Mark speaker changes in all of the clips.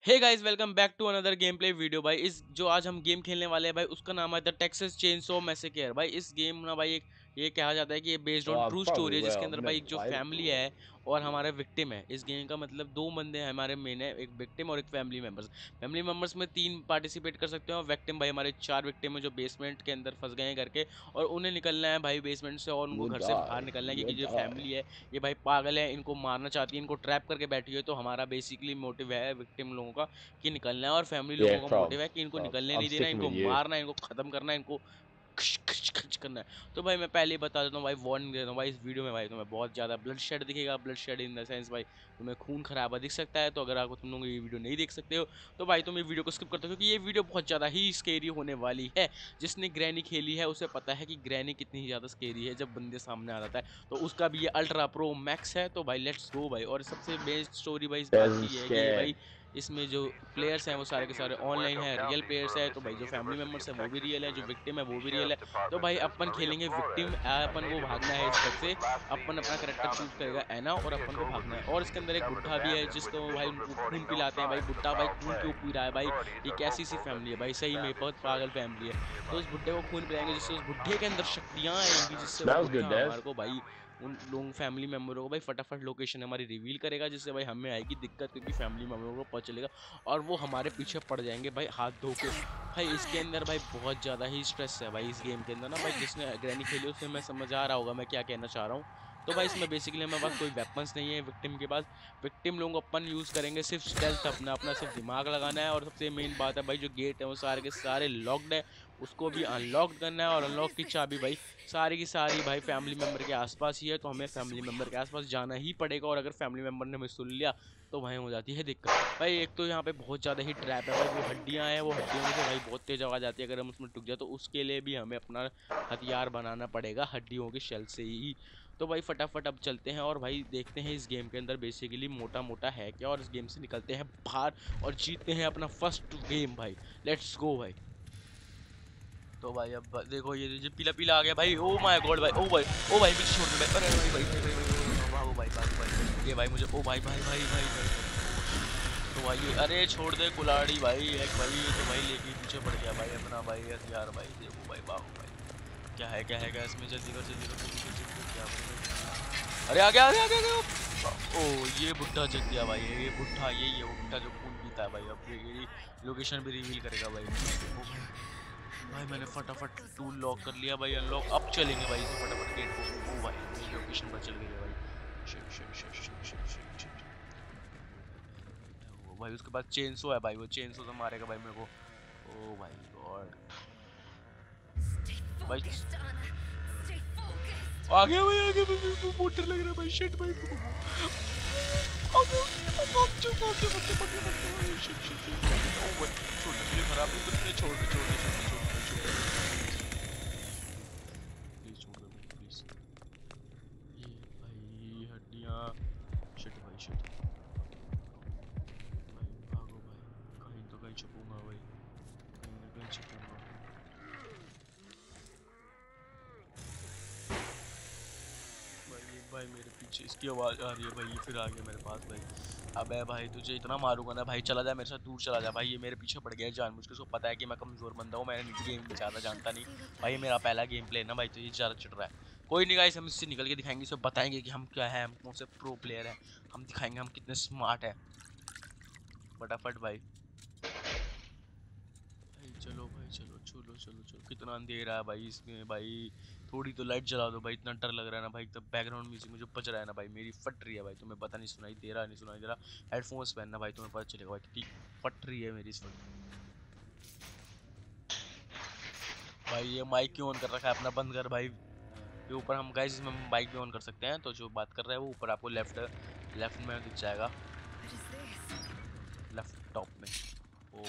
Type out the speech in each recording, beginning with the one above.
Speaker 1: Hey guys, welcome back to another gameplay video. भाई इस जो आज हम गेम खेलने वाले हैं भाई, उसका नाम है द टेक्सास चेनसॉ मैसेकर। भाई इस गेम ना भाई ये कहा जाता है कि ये based on
Speaker 2: Well, I
Speaker 1: true
Speaker 2: probably
Speaker 1: story है, जिसके
Speaker 2: will.
Speaker 1: अंदर
Speaker 2: I've
Speaker 1: भाई
Speaker 2: never
Speaker 1: एक जो
Speaker 2: played it
Speaker 1: फैमिली
Speaker 2: before.
Speaker 1: है और हमारे विक्टिम है। इस गेम का मतलब दो बंदे हैं हमारे मेन है, एक विक्टिम और एक फैमिली मेम्बर्स में तीन पार्टिसिपेट कर सकते हैं। और विक्टिम भाई हमारे चार विक्टिम है जो बेसमेंट के अंदर फंस गए हैं करके, और उन्हें निकलना है भाई बेसमेंट से, और उनको
Speaker 2: You
Speaker 1: घर से बाहर
Speaker 2: die.
Speaker 1: निकलना है
Speaker 2: You
Speaker 1: क्योंकि जो
Speaker 2: die.
Speaker 1: फैमिली है ये भाई पागल है, इनको मारना चाहती है, इनको ट्रैप करके बैठी है। तो हमारा बेसिकली मोटिव है विक्टिम लोगों का कि निकलना है, और फैमिली
Speaker 2: Yeah,
Speaker 1: लोगों का
Speaker 2: problem.
Speaker 1: मोटिव है कि इनको
Speaker 2: Problem.
Speaker 1: निकलने
Speaker 2: I'm
Speaker 1: नहीं देना,
Speaker 2: sticking
Speaker 1: इनको
Speaker 2: with you.
Speaker 1: मारना है, इनको खत्म करना है, इनको खच खच खच करना है। तो भाई मैं पहले ही बता देता हूँ भाई, वार्निंग दे देता हूँ भाई, इस वीडियो में भाई तुम्हें बहुत ज़्यादा ब्लड शेड दिखेगा। Bloodshed in the sense भाई तुम्हें खून खराबा दिख सकता है। तो अगर आपको तुम लोग ये वीडियो नहीं देख सकते हो तो भाई तुम ये वीडियो को स्किप करते हो, क्योंकि ये वीडियो बहुत ज़्यादा ही स्केरी होने वाली है। जिसने ग्रैनी खेली है उसे पता है कि ग्रैनी कितनी ज़्यादा स्केरी है जब बंदे सामने आ जाता है। तो उसका भी ये अल्ट्रा प्रो मैक्स है। तो भाई लेट्स गो भाई। और सबसे बेस्ट स्टोरी भाई इस बात
Speaker 2: Doesn't
Speaker 1: की है कि ये
Speaker 2: scared.
Speaker 1: भाई इसमें जो प्लेयर्स हैं वो सारे के सारे ऑनलाइन है, रियल प्लेयर्स है। तो भाई जो फैमिली मेम्बर्स है वो भी रियल है, जो विक्टिम है वो भी रियल है। तो भाई अपन खेलेंगे विक्टिम। अपन को भागना है इस घर से। अपन अपना करेक्टर चूज करेगा एना, और अपन को भागना है। और इसके अंदर एक बुढ़ा भी है जिसको भाई उनको खून पिलाते हैं। भाई बुढ़ा भाई खून क्यों पी रहा है भाई? ये कैसी सी फैमिली है भाई? सही में बहुत पागल फैमिली है। तो उस बुढ़े को खून पिलाएंगे जिससे उस बुढ़े के अंदर शक्तियाँ आएंगी, जिससे वो
Speaker 2: Smells good,
Speaker 1: बुढ़ा
Speaker 2: Dev.
Speaker 1: हमारे को भाई उन लोगों फैमिली मेम्बरों को भाई फटाफट लोकेशन हमारी रिवील करेगा, जिससे भाई हमें आएगी दिक्कत, क्योंकि फैमिली मेम्बरों को पता चलेगा और वो हमारे पीछे पड़ जाएंगे भाई हाथ धो के। भाई इसके अंदर भाई बहुत ज़्यादा ही स्ट्रेस है भाई इस गेम के अंदर ना। भाई जिसने ग्रैनी खेली उससे मैं समझ आ रहा होगा मैं क्या कहना चाह रहा हूँ। तो भाई इसमें बेसिकली हमारे पास कोई वेपन्स नहीं है विक्टिम के पास। विक्टिम लोग अपन यूज़ करेंगे सिर्फ स्टेल्थ, अपना अपना सिर्फ दिमाग लगाना है। और सबसे मेन बात है भाई जो गेट है वो सारे के सारे लॉक्ड है, उसको भी अनलॉक करना है। और अनलॉक की चाबी भाई सारी की सारी भाई फैमिली मेम्बर के आसपास ही है। तो हमें फैमिली मेम्बर के आसपास जाना ही पड़ेगा, और अगर फैमिली मेम्बर ने हमें सुन लिया तो वहीं हो जाती है दिक्कत। भाई एक तो यहाँ पे बहुत ज़्यादा ही ट्रैप है भाई, वो हड्डियाँ हैं, वो हड्डियों में से भाई बहुत तेज आवाज़ आती है अगर हम उसमें टूट जाए। तो उसके लिए भी हमें अपना हथियार बनाना पड़ेगा हड्डियों के शेल से ही। तो भाई फटाफट अब चलते हैं और भाई देखते हैं इस गेम के अंदर बेसिकली मोटा मोटा है क्या, और इस गेम से निकलते हैं बाहर और जीतते हैं अपना फर्स्ट गेम भाई। लेट्स गो भाई। तो भाई अब देखो ये पीला पीला आ गया भाई। ओ माय गॉड भाई, ओ भाई पीछे छोड़ दे भाई। अरे भाई भाई भाई भाई भागो भाई भागो भाई, ये भाई मुझे, ओ भाई भाई भाई भाई भाई। तो भाई ये, अरे छोड़ दे कुलाड़ी भाई, एक भाई ये तो भाई लेके पीछे पड़ गया भाई अपना भाई हथियार भाई। देखो भाई भागो भाई, क्या है इसमें, जल्दी कर जल्दी कर जल्दी कर जल्दी कर, क्या बनेगा? अरे आ गया आ गया आ गया आ गया। ओ ये बुढ़ा जग गया भाई, ये बुढ़ा यही है वो बुढ़ा जो खून पीता है भाई। अब ये लोकेशन भी रिवील करेगा भाई। ओ भाई मैंने फटाफट टूल लॉक कर लिया भाई, अनलॉक। अब चलेंगे भाई इसे फटाफट गेट को। ओ भाई मेरी लोकेशन पर चल गई है भाई। Shit shit shit shit shit shit shit. ओ भाई उसके पास चेनसो है भाई, वो चेनसो से मारेगा भाई मेरे को। ओ भाई गॉड भाई आ गया भाई, आ गया भाई, मेरे को मोटर लग रहा है भाई। शिट भाई आ गया भाई। Shit shit shit. ओ भाई छोड़ दे, मुझे खराब नहीं करते, छोड़ दे छोड़ दे छोड़ दे छोड़ दे छोड़ दे प्लीज छोड़ दे भाई प्लीज। ये भाई हड्डियाँ। शिट भाई शिट भाई, भागो भाई, कहीं तो कहीं छुपूंगा भाई, कहीं ना कहीं छुपूंगा भाई। भाई मेरे पीछे इसकी आवाज़ आ रही है भाई, ये फिर आ गया मेरे पास भाई। अबे भाई तुझे इतना मारूंगा ना भाई, चला जा मेरे साथ, दूर चला जा भाई। ये मेरे पीछे पड़ गया है जानबूझ के, उसको पता है कि मैं कमज़ोर बंदा हूँ, मैं गेम ज़्यादा जानता नहीं भाई। मेरा पहला गेम प्ले ना भाई, तो ये ज़्यादा चिढ़ रहा है। कोई नहीं गाइस, हम इससे निकल के दिखाएंगे, सब बताएंगे कि हम क्या है, हम कौन से प्रो प्लेयर हैं। हम दिखाएंगे हम कितने स्मार्ट है। फटाफट भाई भाई चलो भाई चलो चलो चलो चलो। कितना अंधेरा है भाई इसमें भाई, थोड़ी तो लाइट जला दो भाई, इतना डर लग रहा है ना भाई। तब बैकग्राउंड म्यूजिक मुझे बज रहा है ना भाई, मेरी फट रही है भाई। तुम्हें पता नहीं सुनाई दे रहा, नहीं सुनाई दे रहा? हेडफोन्स पहनना भाई, तुम्हें पता चलेगा भाई कितनी फट रही है मेरी इस वक्त भाई। ये माइक क्यों ऑन कर रखा है अपना? बंद कर भाई। ये ऊपर हम गाइस इसमें माइक भी ऑन कर सकते हैं, तो जो बात कर रहा है वो ऊपर आपको लेफ्ट लेफ्ट में दिख जाएगा, लेफ्ट टॉप में। ओ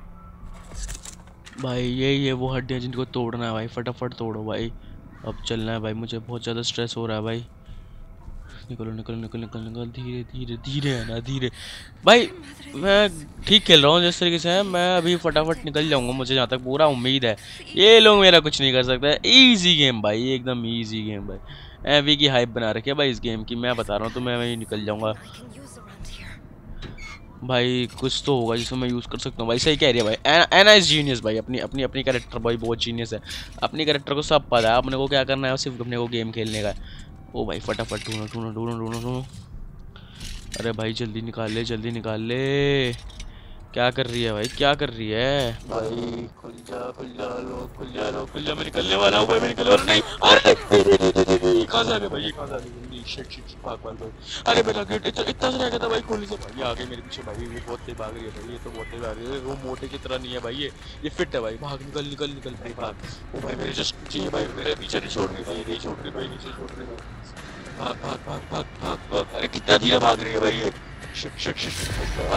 Speaker 1: भाई यही है वो हड्डियाँ जिनको तोड़ना है भाई, फटाफट तोड़ो भाई। अब चलना है भाई, मुझे बहुत ज़्यादा स्ट्रेस हो रहा है भाई। निकलो निकलो निकलो निकलो निकलो, धीरे धीरे धीरे है ना, धीरे भाई। मैं ठीक खेल रहा हूँ जिस तरीके से है, मैं अभी फटाफट निकल जाऊंगा, मुझे जहाँ तक पूरा उम्मीद है। ये लोग मेरा कुछ नहीं कर सकते। इजी गेम भाई, एकदम इजी गेम भाई। एवी की हाइप बना रखी है भाई इस गेम की, मैं बता रहा हूँ तो मैं वहीं निकल जाऊंगा। भाई कुछ तो होगा जिसमें मैं यूज़ कर सकता हूँ भाई। सही कह रही है भाई। एना इज जीनियस भाई। अपनी अपनी अपनी कैरेक्टर भाई बहुत जीनियस है। अपनी कैरेक्टर को सब पता है अपने को क्या करना है, सिर्फ अपने को गेम खेलने का है। ओ भाई फटाफट ढूंढो ढूंढो ढूंढो ढूंढो ढूंढो। अरे भाई जल्दी निकाल ले जल्दी निकाल ले। क्या कर रही है भाई क्या कर रही है भाई? खुल जा लो खुल जा लो खुल जा। मैं निकलने वाला हूँ भाई मैं निकलने वाला नहीं। अरे कहाँ से आ गए भाई ये कहाँ से आ गए? जल्दी शिट शिट भाग भाग भाग। अरे मेरा गेट इतना से रह गया था भाई खोलने से। भाई आ गए मेरे पीछे भाई। ये बहुत तेज भाग रही है भाई। ये तो बहुत तेज भाग रही है। वो मोटे की तरह नहीं है भाई। ये फिट है भाई। भाग निकल निकल निकल भाई भाग। ओ भाई मेरे जस्ट चाहिए भाई। मेरे पीछे नहीं छोड़ रही भाई। नहीं छोड़ रही भाई नीचे छोड़ रही भाई। भाग भाग भाग भाग भाग भाग। अरे कितना धीरे भाग रही है भाई ये। Shit shit shit.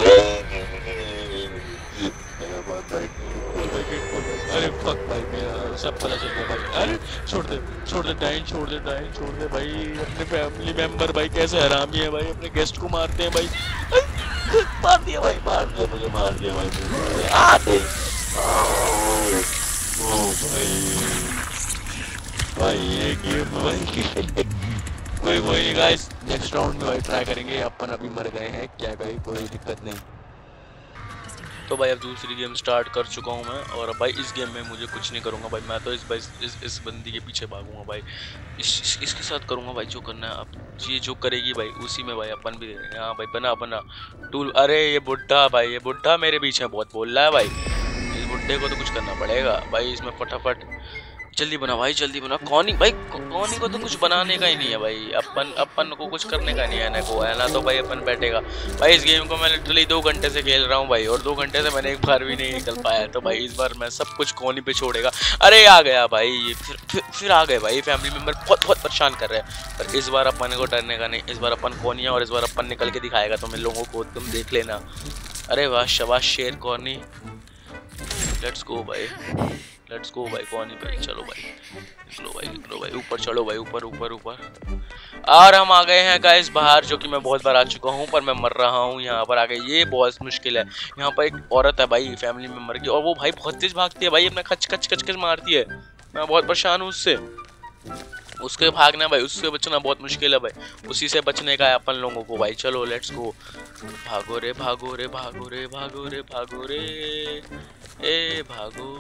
Speaker 1: अरे फक भाई मेरा सब पता चल गया भाई। अरे छोड़ दे डाइन छोड़ दे डाइन छोड़ दे भाई। अपने फैमिली मेंबर भाई कैसे हरामी है भाई। अपने गेस्ट को मारते हैं भाई। मार दिया भाई मार दिया मुझे मार दिया भाई। आते ओ भाई ये गेम भाई कोई गाइस नेक्स्ट राउंड में भाई ट्राई करेंगे। अपन अभी मर गए हैं क्या भाई कोई दिक्कत नहीं। तो भाई अब दूसरी गेम स्टार्ट कर चुका हूँ मैं। और भाई इस गेम में मुझे कुछ नहीं करूँगा भाई। मैं तो इस बंदी के पीछे भागूंगा भाई। इसके साथ करूँगा भाई जो करना है। अब ये जो करेगी भाई उसी में भाई अपन भी रहेंगे। हाँ भाई बना बना टूल। अरे ये बुड्ढा भाई ये बुड्ढा मेरे पीछे बहुत बोल रहा है भाई। इस बुड्ढे को तो कुछ करना पड़ेगा भाई। इसमें फटाफट जल्दी बना भाई जल्दी बना। कौनी भाई कौनी को तो कुछ बनाने का ही नहीं है भाई। अपन को कुछ करने का नहीं है ना को है ना। तो भाई अपन बैठेगा भाई। इस गेम को मैं लिटरली 2 घंटे से खेल रहा हूँ भाई। और 2 घंटे से मैंने एक बार भी नहीं निकल पाया। तो भाई इस बार मैं सब कुछ कौनी पे छोड़ेगा। अरे आ गया भाई फिर आ गए भाई। फैमिली मेम्बर बहुत बहुत परेशान कर रहे हैं। पर इस बार अपन को डरने का नहीं। इस बार अपन कौनी है और इस बार अपन निकल के दिखाएगा तुम लोगों को। तुम देख लेना। अरे वाह शाबाश शेर कौनी। लेट्स गो भाई लेट्स गो भाई। कौन ही भाई चलो भाई निकलो भाई ऊपर चलो भाई ऊपर ऊपर ऊपर। और हम आ गए हैं गाइस बाहर जो कि मैं बहुत बार आ चुका हूँ पर मैं मर रहा हूँ यहाँ पर आके। ये बहुत मुश्किल है। यहाँ पर एक औरत है भाई फैमिली मेम्बर की और वो भाई बहुत तेज भागती है भाई। अपना खच खच खच खच मारती है। मैं बहुत परेशान हूँ उससे। उसके भागना भाई उससे बचना बहुत मुश्किल है भाई। उसी से बचने का है अपन लोगों को भाई। चलो लेट्स गो। भागो रे भागो रे भागो रे भागो रे भागो रे ए भागो।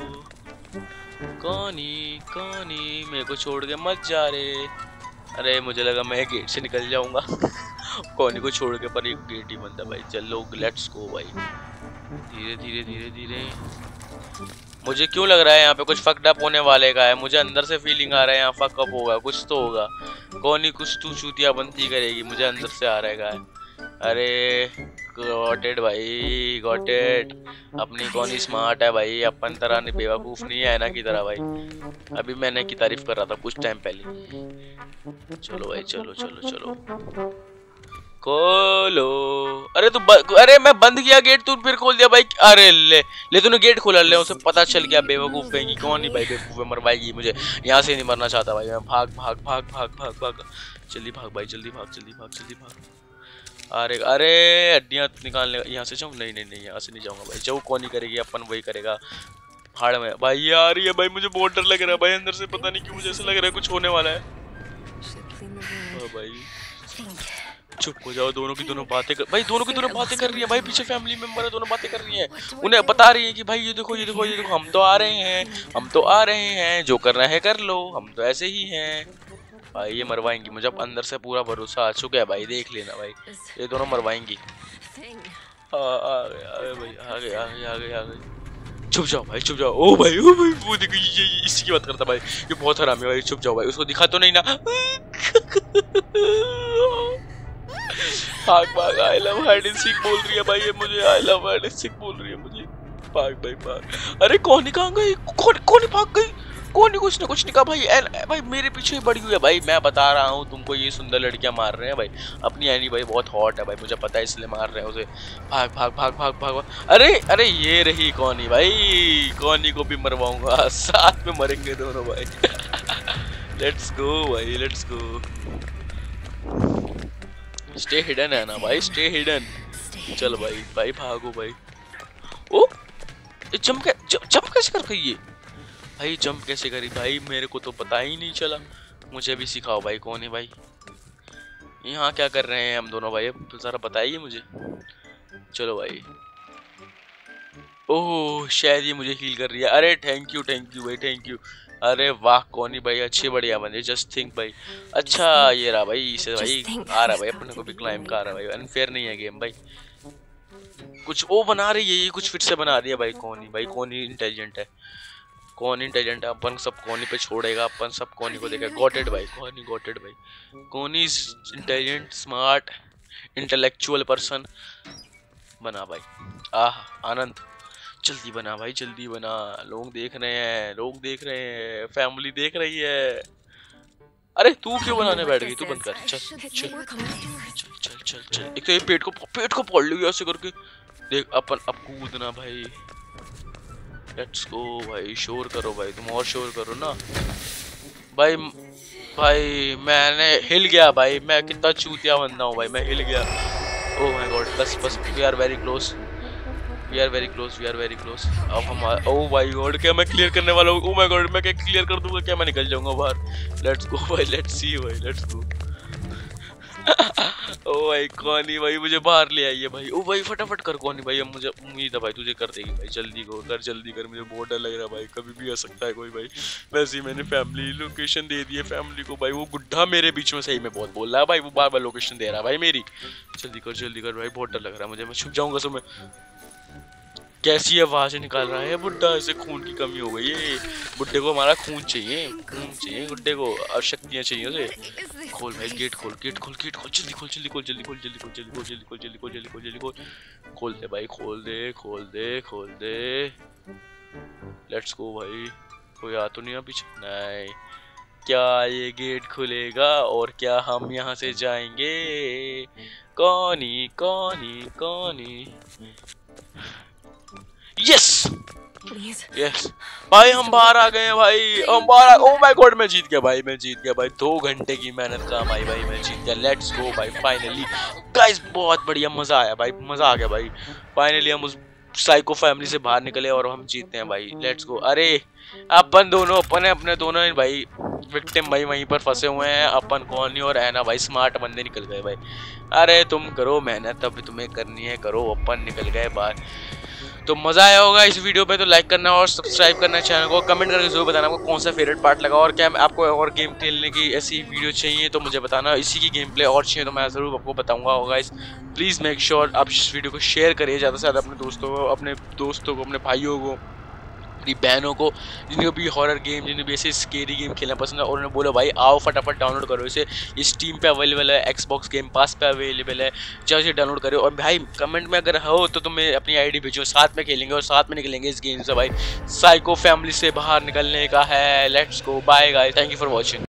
Speaker 1: कौनी मेरे को छोड़ के मत जा रे। अरे मुझे लगा मैं गेट से निकल जाऊंगा। कौनी को छोड़ के पर एक गेट ही बनता भाई। चलो लेट्स गो भाई। धीरे धीरे धीरे धीरे। मुझे क्यों लग रहा है यहाँ पे कुछ फक्ड अप होने वाले का है। मुझे अंदर से फीलिंग आ रहा है यहाँ फक अप होगा कुछ तो होगा। कौनी कुछ तू चूतिया बनती करेगी मुझे अंदर से आ रहा है। अरे गॉट इट भाई गॉट इट। अपनी कौन स्मार्ट है भाई। अपन तरह नहीं बेवकूफ नहीं है ना की तरह भाई। अभी मैंने की तारीफ कर रहा था कुछ टाइम पहले। चलो भाई चलो चलो चलो खोलो। अरे तू अरे मैं बंद किया गेट तू फिर खोल दिया भाई। अरे ले तूने गेट खोला ले। उसे पता चल गया बेवकूफ कहेंगी। कौन नहीं भाई बेवकूफ है मरवाएगी मुझे। यहाँ से नहीं मरना चाहता भाई मैं। भाग भाग भाग भाग भाग भाग जल्दी भाग भाई जल्दी भाग जल्दी भाग जल्दी भाग। अरे अरे हड्डियाँ निकालने यहाँ से जाऊँ। नहीं नहीं नहीं यहाँ से नहीं जाऊँगा भाई। जो कौन ही करेगी अपन वही करेगा। हाड़ में भाई आ रही है भाई। मुझे बहुत डर लग रहा है भाई अंदर से। पता नहीं क्यों मुझे ऐसा लग रहा है कुछ होने वाला है। भाई चुप हो जाओ। दोनों की दोनों बातें कर भाई। दोनों की दोनों बातें कर रही है भाई। पीछे फैमिली मेंबर है दोनों बातें कर रही हैं। उन्हें बता रही है कि भाई ये देखो ये देखो ये देखो हम तो आ रहे हैं हम तो आ रहे हैं। जो करना है कर लो हम तो ऐसे ही हैं भाई। ये मरवाएंगी मुझे अब अंदर से पूरा भरोसा आ चुका है भाई। देख लेना भाई ये दोनों मरवाएंगी। आ गए भाई आ गए आ गए आ गए आ गए। छुप जाओ भाई छुप जाओ। ओ भाई वो देखो ये इसी की बात करता भाई। ये बहुत हरामी भाई। छुप जाओ भाई उसको दिखा तो नहीं ना। भाग भाग। I love hide and seek बोल रही है भाई ये मुझे। I love hide and seek बोल रही है मुझे। भाग भाई भाग। अरे कौन कहाँ गई। कौन भाग गई। कौन कुछ नहीं कहा भाई। भाई मेरे पीछे ही बड़ी हुई है भाई। मैं बता रहा हूँ तुमको ये सुंदर लड़कियां मार रहे हैं भाई। अपनी एनी भाई बहुत हॉट है भाई मुझे पता है इसलिए मार रहे हैं उसे। भाग भाग भाग भाग भाग। अरे अरे ये रही कौनी भाई। कौनी को भी मरवाऊंगा साथ में मरेंगे दोनों भाई। लेट्स गो भाई लेट्स गो। स्टे हिडन है ना भाई स्टे हिडन। चल भाई भाई भागो भाई। ओ जंप कैसे कर गई ये भाई। जंप कैसे करी भाई मेरे को तो पता ही नहीं चला। मुझे भी सिखाओ भाई। कौन है भाई यहाँ क्या कर रहे हैं हम दोनों भाई। तो ज़रा बताइए मुझे। चलो भाई। ओह शायद ये मुझे हील कर रही है। अरे थैंक यू भाई, थैंक यू। अरे वाह कौन ही भाई, अच्छे बढ़िया बंदे। जस्ट थिंक भाई। अच्छा ये रहा भाई, इसे भाई आ रहा भाई, अपने को भी क्लाइम का आ रहा भाई। अनफेयर नहीं है गेम भाई। कुछ वो बना रही है, ये कुछ फिर से बना रही है भाई। कौन ही भाई, कौन ही इंटेलिजेंट है, कौन इंटेलिजेंट है। अपन सब कौन पे छोड़ेगा, अपन सब कौन को देखेगा। गॉटेड भाई, गॉटेड भाई। कौन is intelligent, smart, intellectual person. बना भाई। आह आनंद। जल्दी बना भाई, जल्दी बना। लोग देख रहे हैं, लोग देख रहे हैं, फैमिली देख रही है। अरे तू क्यों बनाने बैठ गई, तू बंद कर। चल चल चल चल चल चल। एक तो ये पेट को पड़ ली ऐसे करके। देख अपन अब कूदना भाई। लेट्स गो भाई, शोर करो भाई, तुम और शोर करो ना भाई। भाई मैंने हिल गया भाई, मैं कितना चूतिया बंदा हूँ भाई, मैं हिल गया। ओह माय गॉड, बस बस we are very close, we are very close, we are very close. अब हम ओह माय गॉड, क्या मैं क्लियर करने वाला हूँ। ओह माय गॉड, मैं क्या क्लियर कर दूंगा क्या, मैं निकल जाऊंगा बाहर। लेट्स गो भाई, लेट्स सी भाई, लेट्स गो। ओ भाई कौनी भाई मुझे बाहर ले आई है भाई। ओ भाई फटाफट कर कौनी भाई, अब मुझे उम्मीद है भाई तुझे कर देगी भाई। जल्दी कर, जल्दी कर, मुझे बहुत डर लग रहा है भाई, कभी भी आ सकता है कोई भाई। वैसे ही मैंने फैमिली लोकेशन दे दी है फैमिली को भाई। वो गुड्ढा मेरे बीच में सही में बहुत बोल रहा है भाई, वो बार बार लोकेशन दे रहा है भाई मेरी। जल्दी कर भाई, बहुत डर लग रहा है मुझे, मैं छुप जाऊंगा सुबह। कैसी आवाज निकाल रहा है बुड्ढा, ऐसे खून की कमी हो गई है बुड्ढे को। हमारा खून चाहिए, खून चाहिए बुड्ढे को, और शक्तियाँ चाहिए उसे। खोल भाई गेट खोल, गेट खोल, गेट खोल, जल्दी खोल, जल्दी खोल, जल्दी खोल, जल्दी खोल, जल्दी खोल, जल्दी खोल, जल्दी खोल, जल्दी खोल, जल्दी खोल। खोल दे भाई, खोल दे, खोल दे, खोल दे। लेट्स गो भाई। कोई आ तो नहीं है पीछे? नहीं। क्या ये गेट खुलेगा और क्या हम यहाँ से जाएंगे? कौनी कौनी कौनी। यस यस भाई, हम बाहर आ गए हैं भाई, हम बाहर। ओह माय गॉड, मैं जीत गया भाई, मैं जीत गया भाई। 2 घंटे की मेहनत काम आई भाई, मैं जीत गया। लेट्स गो भाई, फाइनली गाइस, बहुत बढ़िया, मजा आया भाई, मजा आ गया भाई। फाइनली हम उस साइको फैमिली से बाहर निकले और हम जीतते हैं भाई। Let's go. अरे अपन दोनों, अपने दोनों भाई विक्टिम भाई वहीं पर फंसे हुए हैं। अपन कौन और है ना भाई, स्मार्ट बंदे निकल गए भाई। अरे तुम करो मेहनत, अभी तुम्हें करनी है करो, अपन निकल गए बाहर। तो मजा आया होगा इस वीडियो पे, तो लाइक करना और सब्सक्राइब करना चैनल को। कमेंट करके जरूर बताना आपको कौन सा फेवरेट पार्ट लगा, और क्या आपको और गेम खेलने की ऐसी वीडियो चाहिए तो मुझे बताना। इसी की गेम प्ले और चाहिए तो मैं ज़रूर आपको बताऊंगा होगा। इस प्लीज़ मेक श्योर आप इस वीडियो को शेयर करिए ज़्यादा से ज़्यादा अपने दोस्तों को, अपने भाइयों को, अपनी बहनों को, जिनको भी हॉरर गेम, जिन्हें भी ऐसे स्केरी गेम खेलना पसंद है। और उन्हें बोलो भाई आओ फटाफट डाउनलोड करो इसे। इस टीम पे अवेलेबल है, एक्सबॉक्स गेम पास पे अवेलेबल है, चाहे इसे डाउनलोड करो। और भाई कमेंट में अगर हो तो तुम्हें अपनी आईडी भेजो, साथ में खेलेंगे और साथ में निकलेंगे इस गेम से भाई। साइको फैमिली से बाहर निकलने का है। Let's go, bye guys, thank you for watching.